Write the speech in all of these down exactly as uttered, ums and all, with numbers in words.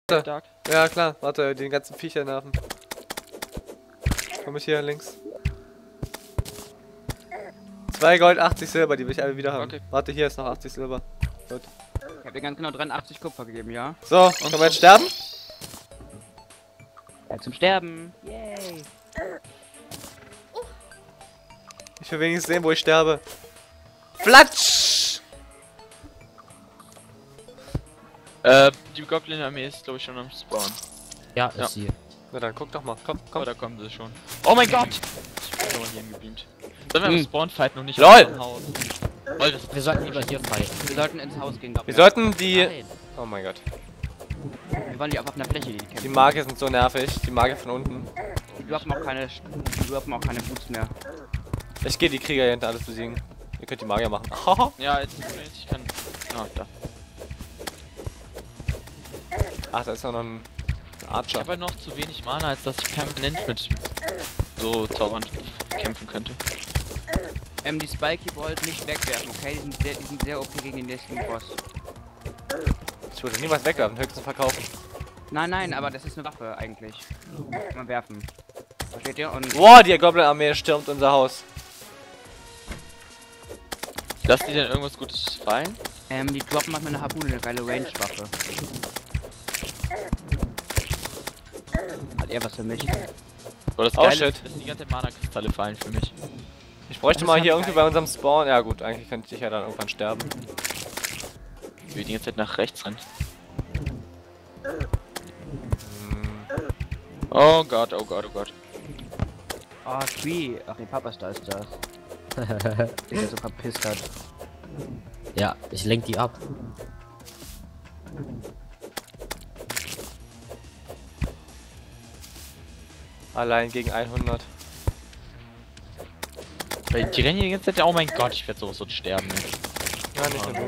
Stark. Ja klar, warte, den ganzen Viecher nerven. Komm ich hier links. Zwei Gold, achtzig Silber, die will ich alle wieder haben. Okay. Warte, hier ist noch achtzig Silber. Gut. Ich hab dir ganz genau dreiundachtzig Kupfer gegeben, ja? So, und können wir jetzt sterben? Ja, zum Sterben. Yay. Ich will wenigstens sehen, wo ich sterbe. Flatsch! Äh, die Goblin-Armee ist, glaube ich, schon am Spawn. Ja, Ja. ist sie. Na dann, guck doch mal. Komm, komm. Oh, da kommen sie schon. Oh mein Gott! Ich bin aber hier hingebeamt. Sollen wir Hm. am Spawn fighten und nicht LOL! am Haus? LOL, das Wir sollten lieber hier fighten. Wir sollten ins Haus gehen, glaub Wir ich. sollten die... Nein. Oh mein Gott. Wir wollen die auf einer Fläche, die Die kämpfen. Magier sind so nervig. Die Magier von unten. Die droppen auch keine, die droppen auch keine Boots mehr. Ich gehe die Krieger hier hinter alles besiegen. Ihr könnt die Magier machen. Haha. Ja, jetzt, ich kann... Ah, da. Ach, da ist noch ein Ich Archer. habe halt noch zu wenig Mana, als dass ich permanent mit so Zaubern kämpfen könnte. Ähm, die Spiky Bolt nicht wegwerfen, okay? Die sind sehr, die sind sehr O P gegen den nächsten Boss. Ich würde nie was wegwerfen, höchstens verkaufen. Nein, nein, aber das ist eine Waffe eigentlich. Kann man werfen. Versteht ihr? Und Boah, die Goblin-Armee stürmt unser Haus. Lass die denn irgendwas Gutes fallen? ähm, die droppen manchmal eine Harpune, eine geile Range-Waffe. Hat er was für mich? Aber das Oh, Geile shit. ist, dass die ganze Mana-Kristalle fallen für mich. Ich bräuchte Das mal hab hier ich irgendwie bei unserem Spawn. Ja gut, eigentlich könnte ich ja dann irgendwann sterben. Wie die ganze Zeit nach rechts rennt. Oh Gott, oh Gott, oh Gott. Oh, Tree. Ach, nee, Papa Star ist das. Der der so verpisst hat. Ja, ich lenk die ab. Allein gegen hundert. Weil die rennen hier die ganze Zeit. Oh mein Gott, ich werde sowas so sterben. Ne? Ja, nicht nur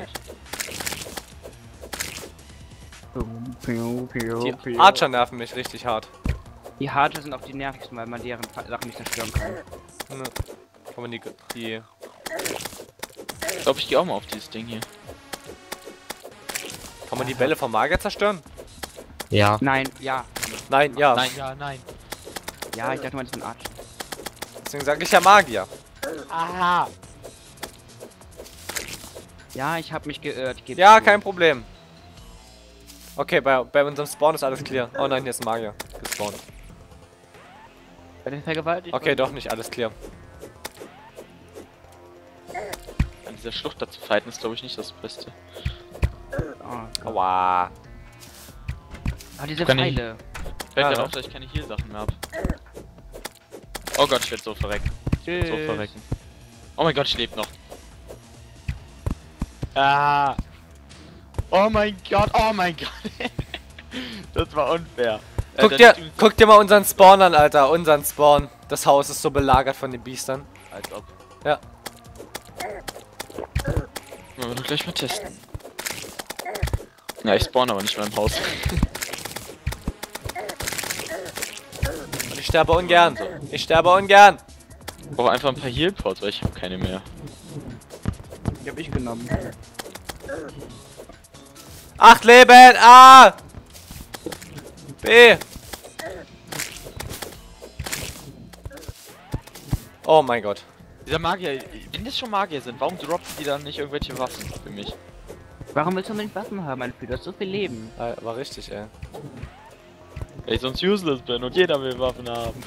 du. Die Archer nerven mich richtig hart. Die Harte sind auch die nervigsten, weil man deren Sachen nicht zerstören kann. Ne. Kann man die... die Ich glaube, ich gehe auch mal auf dieses Ding hier. kann man die Bälle vom Magier zerstören? Ja. Nein, ja. Nein, ja. Nein, ja, nein. Ja, ich dachte mal, das ist ein Arch. Deswegen sage ich ja Magier. Aha. Ja, ich habe mich geirrt. Gib's Ja, zu. kein Problem. Okay, bei, bei unserem Spawn ist alles clear. Oh nein, hier ist ein Magier gespawnt. Bei den Vergewaltigten? Okay, doch nicht alles clear. An dieser Schlucht da zu fighten ist, glaube ich, nicht das Beste. Oh, Aua. ah, diese Kann ich- Pfeile. Fällt Ja, ja ne? auf, dass ich keine Heal-Sachen mehr hab. Oh Gott, ich werde so verrecken. Tschüss. So verrecken. Oh mein Gott, ich lebe noch. Ah. Oh mein Gott, oh mein Gott. Das war unfair. Äh, Guck dann dir, liegt übrigens- guck dir mal unseren Spawn an, Alter. Unseren Spawn. Das Haus ist so belagert von den Biestern. Als ob. Ja. Wollen wir doch gleich mal testen. Ja, ich spawn aber nicht mehr im Haus. Und ich sterbe ungern. Ich sterbe ungern. Ich brauche einfach ein paar Heal-Pods, weil ich habe keine mehr. Die hab ich genommen. Acht Leben. A. B. Oh mein Gott. Dieser Magier, wenn das schon Magier sind, warum droppen die dann nicht irgendwelche Waffen für mich? Warum willst du unbedingt Waffen haben, mein Freund? Du hast so viel Leben. Ah, war richtig, ey. Weil ich sonst useless bin und jeder will Waffen haben.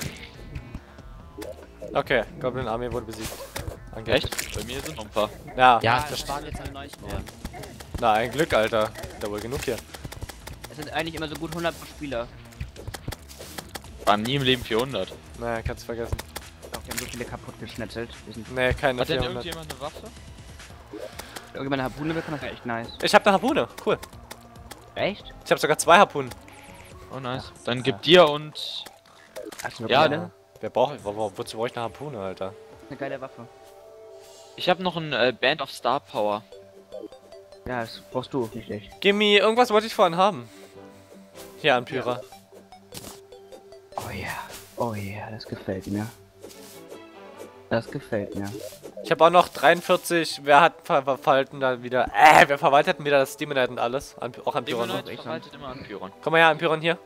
Okay, Goblin Armee wurde besiegt. Angeblich. Echt? Bei mir sind noch ein paar. Ja. Ja, das das waren jetzt ein neues Spawn. Na, ein Glück, Alter. Da wohl genug hier. Es sind eigentlich immer so gut hundert pro Spieler. Waren nie im Leben vierhundert. Naja, kannst vergessen. Doch, die haben so viele kaputt geschnetzelt. Wir sind Nee, keine Hat denn vierhundert. irgendjemand eine Waffe? irgendwann eine Harpune bekommen, das wäre echt nice. Ich hab eine Harpune. Cool. Echt? Ich hab sogar zwei Harpunen. Oh nice. Dann gib dir und... Hast du Ja, eine, ne? Wer braucht... Wo, wo, wozu brauche ich eine Harpune, Alter? eine geile Waffe? Ich habe noch ein äh, Band of Star Power. Ja, das brauchst du, nicht ich. Gimme, irgendwas wollte ich vorhin haben. Hier an Pyra. Oh ja, yeah. Oh ja, yeah, das gefällt mir. Das gefällt mir. Ich Ich habe auch noch dreiundvierzig. Wer hat ver verwalten da wieder? Äh, wer verwaltet denn wieder das Demonite und alles? An, auch an Pyron. Demonite verwaltet immer an Pyron. Komm mal her, an Pyron hier.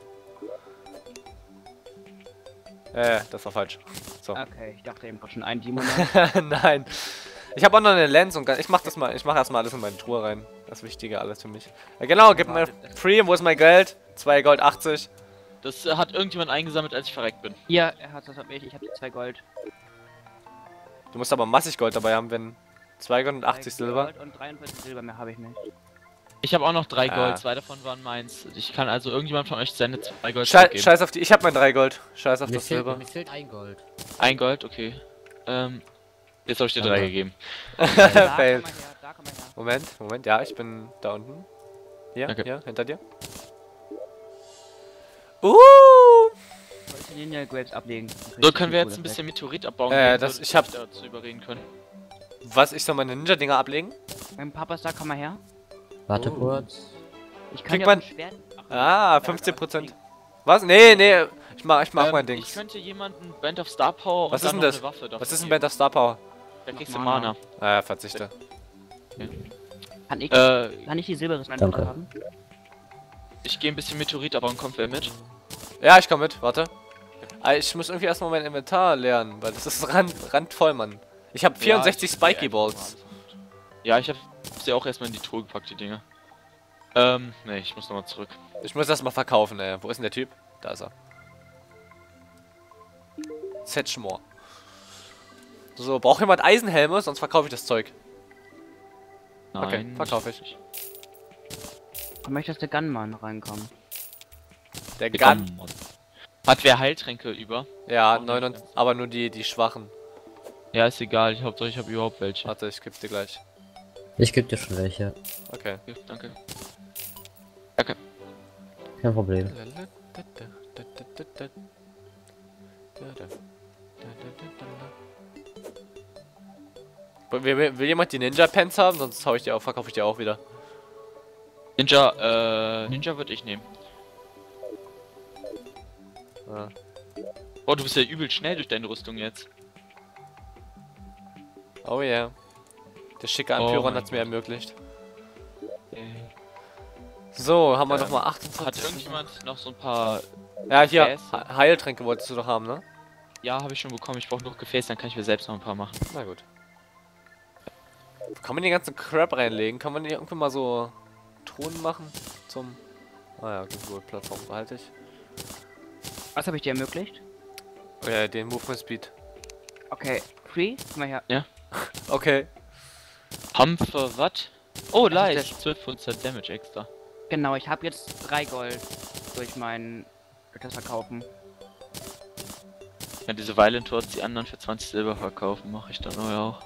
Äh, das war falsch. So. Okay, ich dachte eben gerade schon ein Demonite. Nein. Ich habe auch noch eine Lens und ich mach das mal. Ich mache erstmal alles in meine Truhe rein. Das Wichtige alles für mich. Ja, genau, gib mir Free. Wo ist mein Geld? zwei Gold achtzig. Das äh, hat irgendjemand eingesammelt, als ich verreckt bin. Hier, er hat das hab ich. Ich habe zwei Gold. Du musst aber massig Gold dabei haben, wenn zwei Gold und achtzig Zwei Silber. Gold und dreiundvierzig Silber mehr habe ich nicht. Ich habe auch noch drei Ah. Gold, zwei davon waren meins. Ich kann also irgendjemand von euch seine zwei Gold Schei geben. Scheiß auf die. Ich habe mein drei Gold. Scheiß auf Mir das fehlt, Silber. mir fehlt ein Gold. Ein Gold, okay. Ähm, jetzt habe ich dir Danke. drei gegeben. Da Fail. komm mal her, da komm mal her. Moment, Moment. Ja, ich bin da unten. Hier, Okay. hier, hinter dir. Uh! Soll ich den Ninja Grapes ablegen? So, können wir jetzt ein bisschen Meteorit abbauen? Äh, gehen, das- so, ich dass hab- wir dazu überreden können. Was? Ich soll meine Ninja-Dinger ablegen? Mein Papa da komm mal her. Warte Oh. kurz. Ich kann Kriegt ja man- ein Schwert. Ach, Ah, ja, fünfzehn Prozent. ja, Was? Nee, nee. Ich mach, ich mach Ähm, mein Ich Dings. könnte jemanden Band of Star Power Was und ist dann denn noch das? eine Waffe dafür Was ist ein geben. Band of Star Power? Da kriegst du Mana. Mana. Ah, ja, verzichte. Kann ich, Äh, kann ich die Silberrüstung Danke. haben? ich gehe ein bisschen Meteorit abbauen, kommt wer mit? Ja, ich komm mit. Warte. Ah, ich muss irgendwie erstmal mein Inventar lernen, weil das ist rand, randvoll, Mann. Ich habe vierundsechzig Ja, ich- Spiky Balls. Ja, ich habe sie auch erstmal in die Truhe gepackt, die Dinge. Ähm, nee, ich muss nochmal zurück. Ich muss das mal verkaufen, ey. Wo ist denn der Typ? Da ist er. Setchmore. So, braucht jemand Eisenhelme? Sonst verkaufe ich das Zeug. Okay, verkaufe ich. Ich möchte, dass der Gunman reinkommt. Der Gun. Hat wer Heiltränke über? Ja, Auch nicht neun und, ganz. aber nur die, die schwachen. Ja, ist egal, ich Hauptsache ich habe überhaupt welche. Warte, ich geb dir gleich. Ich geb dir schon welche. Okay. Okay, danke. Kein Problem. Will, will, will jemand die Ninja Pants haben? Sonst hau ich die auch, verkaufe ich die auch wieder. Ninja, äh, Ninja würde ich nehmen. Ja. Oh, du bist ja übel schnell durch deine Rüstung jetzt. Oh yeah. Der schicke Oh Anführer mein hat's mir Gott. ermöglicht. So, haben wir Ähm, noch mal Hat achtundzwanzig. irgendjemand noch so ein paar... Ja, hier, Gefäße? He- Heiltränke wolltest du doch haben, ne? Ja, habe ich schon bekommen, ich brauche noch Gefäße, dann kann ich mir selbst noch ein paar machen. Na gut. Kann man den ganzen Crap reinlegen? Kann man hier irgendwie mal so Truhen machen? Zum... Ah ja, okay, gut, Plattform behalte ich. Was habe ich dir ermöglicht? Oh ja, den Movement Speed. Okay, Free, komm mal her. Okay. Hampfer, was? Oh, Das ist leicht, zwölf Prozent Damage extra. Genau, ich habe jetzt drei Gold durch mein durch das Verkaufen. Ja, diese Violent Tours, die anderen für zwanzig Silber verkaufen, mache ich dann auch.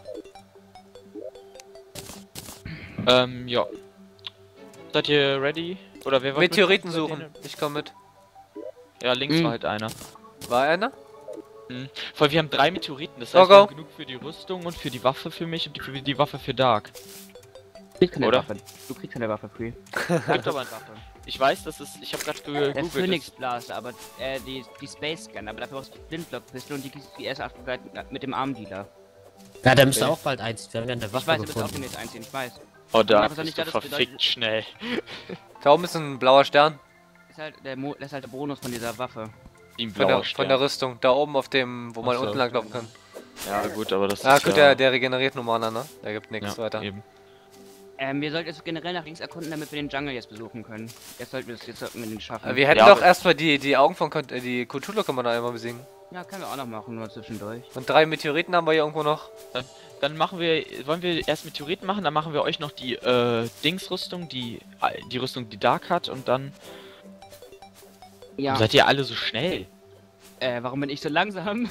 Ähm, ja. Seid ihr ready? Oder wer wollt Meteoriten mitkommen? suchen. Ich komme mit. Ja, links Mhm. war halt einer. War einer? Mhm. Vor wir haben drei Meteoriten, das Go, heißt, wir go. haben genug für die Rüstung und für die Waffe für mich und die, für die Waffe für Dark. Du kriegst keine Oder? Waffe. Du kriegst keine Waffe, Free. Gibt aber eine Waffe. Ich weiß, das ist. Ich habe gerade Der gegoogelt. Phoenix Blaster, aber äh, die, die Space Scanner, aber dafür brauchst du die Blindblock-Pistole und die kriegst du erst abgegleitet mit dem Armdealer. Ja, der müsste Okay. auch bald eins. Wir haben ja eine Ich Waffe weiß, du bist auch gefunden. demnächst einziehen, ich weiß. Oh, da Aber bist nicht, du das verfickt bedeutet- schnell. Da oben ist ein blauer Stern. Das ist halt der, Mo das ist halt der Bonus von dieser Waffe. Wie ein Von blauer der, von der Rüstung. Da oben auf dem, wo man Ach so. unten lang laufen kann. Ja, gut, aber das Ah, ist gut, ja... der, der regeneriert nur Mana, ne? Der gibt nichts ja, weiter. Eben. Ähm, wir sollten jetzt generell nach links erkunden, damit wir den Jungle jetzt besuchen können. Jetzt sollten wir das, jetzt sollten wir den schaffen. Aber wir hätten Ja, doch aber- erstmal die, die Augen von Cthulhu, äh, die Cthulhu kann man da einmal besiegen. Ja, können wir auch noch machen, nur zwischendurch. Und drei Meteoriten haben wir hier irgendwo noch. Dann machen wir... Wollen wir erst Meteoriten machen, dann machen wir euch noch die, äh, Dingsrüstung, die... äh, Die Rüstung, die Dark hat und dann... Ja, Seid ihr alle so schnell? äh, warum bin ich so langsam?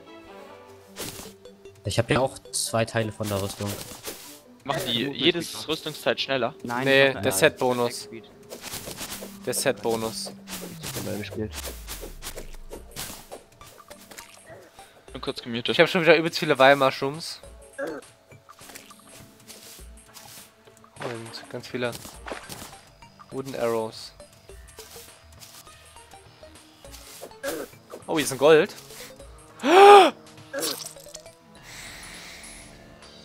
Ich habe ja auch zwei Teile von der Rüstung. Machen die Movement jedes Speed. Rüstungszeit schneller? Nein, Nee, ich hab- der nein. Set-Bonus. Speed. Der Set-Bonus. Ich hab dabei gespielt. Ich bin kurz gemutet. Ich habe schon wieder übelst viele Weimar-Schums. Und ganz viele Wooden Arrows. Oh, hier ist ein Gold.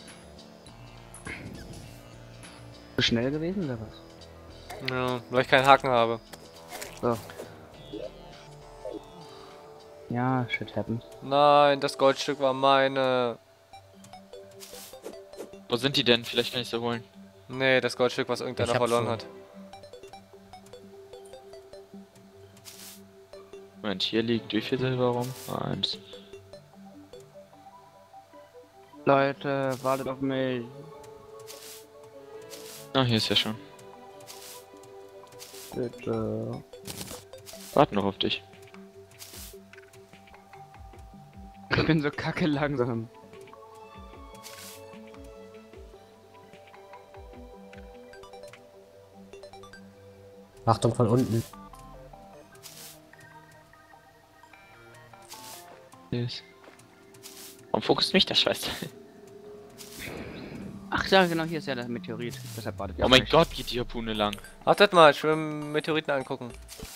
schnell gewesen oder was? Ja, weil ich keinen Haken habe. So. Ja, shit happens. Nein, das Goldstück war meine. Wo sind die denn? Vielleicht kann ich sie holen. Nee, das Goldstück, was irgendeiner Ich hab verloren schon. hat. Moment, hier liegt wie viel Silber rum? Eins. Leute, wartet auf mich. Ah, hier ist ja schon. Bitte. Warten noch auf dich. Ich bin so kacke langsam. Achtung von unten. Yes. Warum fokussiert mich das Scheiße? Ach ja, genau, hier ist ja der Meteorit. Deshalb wartet ihr Oh auf mein mich. Gott, geht die Harpune lang. Wartet mal, ich will Meteoriten angucken.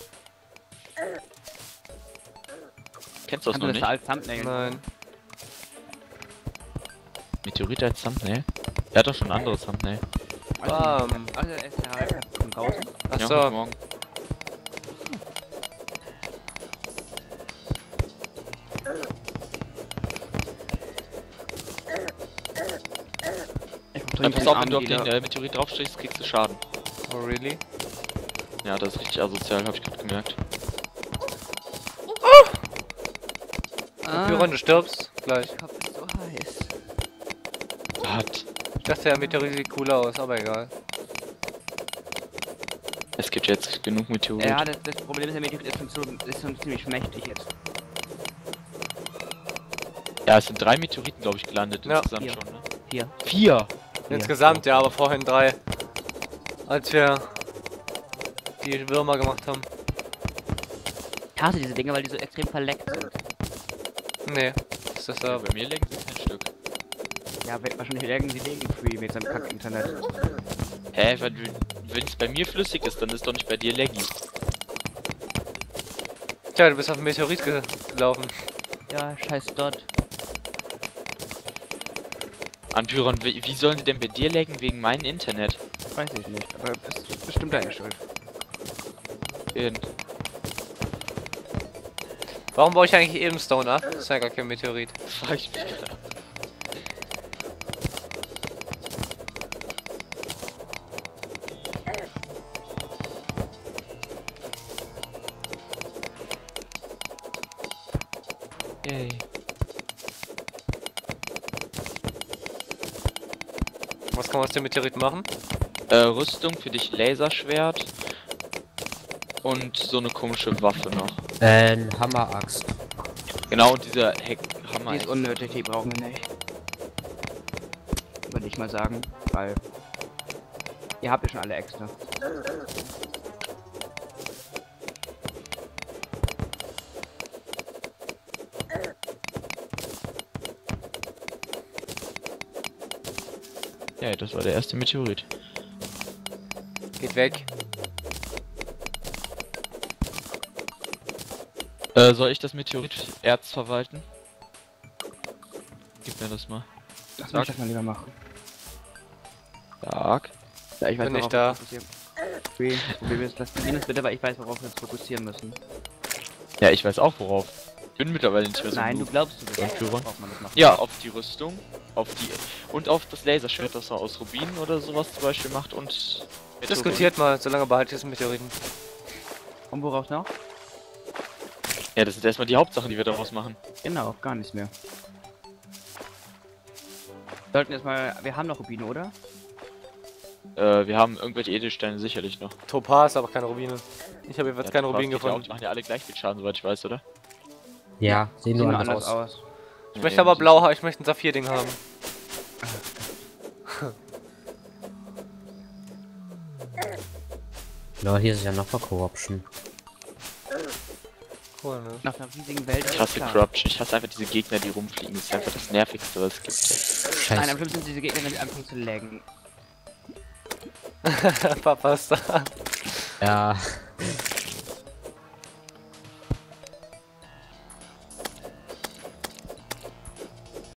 Kennst du das Kannst noch du das nicht? als Thumbnail? Nein. Meteorit als Thumbnail? Er hat doch schon ein anderes Thumbnail. Bam. Also, er ist ja halt von draußen. Ach Ja, so. heute Morgen. Ich mach Dann dringend pass den auf, wenn Arm du auf den wieder. äh, Meteorit draufstehst, kriegst du Schaden. Oh, really? Ja, das ist richtig asozial, hab ich gerade gemerkt. Ah, Pyron, du stirbst gleich. der Kopf ist so heiß. Hat. Ich dachte, der Meteorit sieht cooler aus, aber egal. Es gibt jetzt genug Meteorit. Ja, das, das Problem ist, der Meteorit ist schon, so, ist schon ziemlich mächtig jetzt. Ja, es sind drei Meteoriten, glaube ich, gelandet Ja. insgesamt Vier. schon, ne? Hier. Vier! Insgesamt, ja, aber vorhin drei. Als wir die Würmer gemacht haben. Ich hasse diese Dinge, weil die so extrem verleckt sind. Nee, ist das Ja, da. bei mir legen sie kein Stück. Ja, wird wahrscheinlich irgendwie legen free mit seinem Kack-Internet. Hä, wenn es bei mir flüssig ist, dann ist doch nicht bei dir laggy. Tja, du bist auf den Meteorit ge gelaufen. Ja, scheiß dort. Anpyron, wie, wie sollen die denn bei dir laggen wegen meinem Internet? Weiß ich nicht, aber das ist bestimmt deine Schuld. In. Warum baue ich eigentlich eben Stone ab? Das ist ja gar kein Meteorit. Frag ich mich gerade. Yay. Was kann man aus dem Meteorit machen? Äh, Rüstung für dich, Laserschwert und so eine komische Waffe noch. Äh, ein Hammer-Axt. Genau, und dieser Heck Hammer. Die ist unnötig, die brauchen wir nicht. Würde ich mal sagen, weil... Ihr habt ja schon alle extra. Ja, das war der erste Meteorit. Geht weg. Äh, soll ich das Meteorit-Erz verwalten? Gib mir das mal. Das würde ich das mal lieber machen. Stark. Ja, ich weiß, Bin ich worauf da. wir fokussieren. Okay, das Problem ist, lass beginnen es bitte, weil ich weiß, worauf wir uns fokussieren müssen. Ja, ich weiß auch worauf. Bin mittlerweile nicht mehr so Nein, du gut. glaubst du bist. Anführer. Worauf man das machen. Ja, auf die Rüstung, auf die und auf das Laserschwert, das er aus Rubinen oder sowas zum Beispiel macht und Diskutiert mal, solange behalte ich das Meteoriten. Und worauf noch? Ja, das sind erstmal die Hauptsachen, die wir daraus machen. Genau, gar nichts mehr. Wir sollten erstmal. Wir haben noch Rubine, oder? Äh, wir haben irgendwelche Edelsteine sicherlich noch. Topaz, aber keine Rubine. Ich habe jeweils Ja, keine Topaz Rubinen geht ja auch, gefunden. Die machen ja alle gleich viel Schaden, soweit ich weiß, oder? Ja, sehen Sieht nur nur anders anders aus. aus. Ich möchte aber blau haben, ich möchte ein Saphir-Ding haben. Ja, hier ist ja noch mal Corruption. Cool, ne? Nach einer riesigen Welt. Ich hasse klar. Corruption, ich hasse einfach diese Gegner, die rumfliegen. Das ist einfach das nervigste, was es gibt. Nein, am Scheiße. schlimmsten sind diese Gegner, die anfangen zu laggen. Papa ist da. Ja,